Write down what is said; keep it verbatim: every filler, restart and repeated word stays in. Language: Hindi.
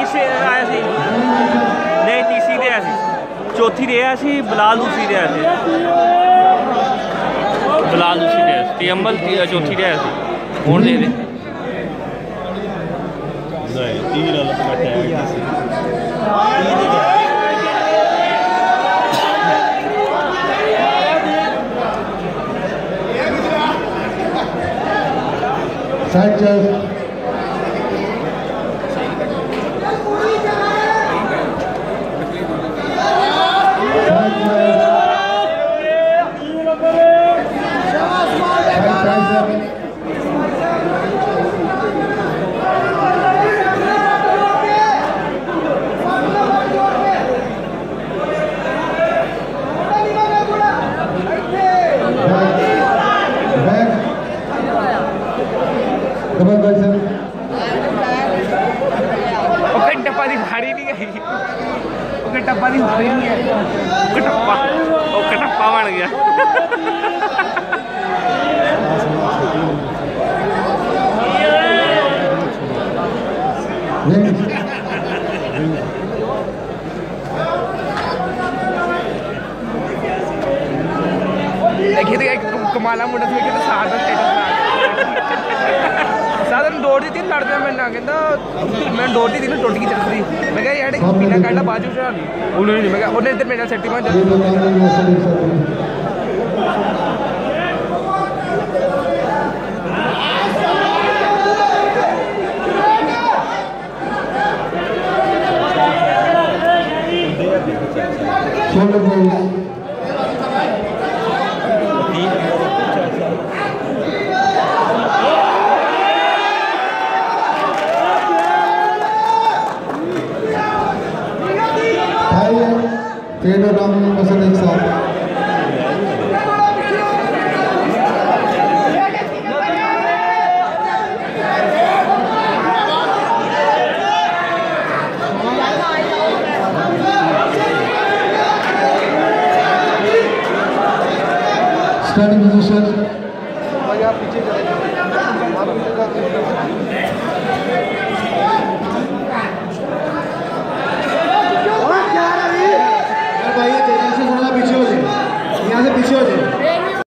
तीसरे आया सी नहीं तीसरी दे आया सी चौथी दे आया सी बिलाल दूसरी दे आया सी बिलाल दूसरी दे आया सी अम्बल चौथी दे आया सी कौन दे दे नहीं तीन वाला तो बैठा Sanchez. टप्पा दी भारी नहीं है टप्पा दी भारी नहीं है टप्पा टप्पा बन गया देखिए कमाला मुंडा से साथ साधन दौड़ दी थी लड़ते मैं ना कहता मैं दौड़ दी थी ना टोटी की चल रही मैं कह यार पीना काटा बाजू चढ़ा ली उन्होंने नहीं मैं कहा उन्हें इधर मेरा सेट्टी में ट्रेनर राम पसंद एक साथ स्टार्टिंग पोजीशन भाई तेजी से थोड़ा पीछे हो जाए यहाँ से पीछे हो जाए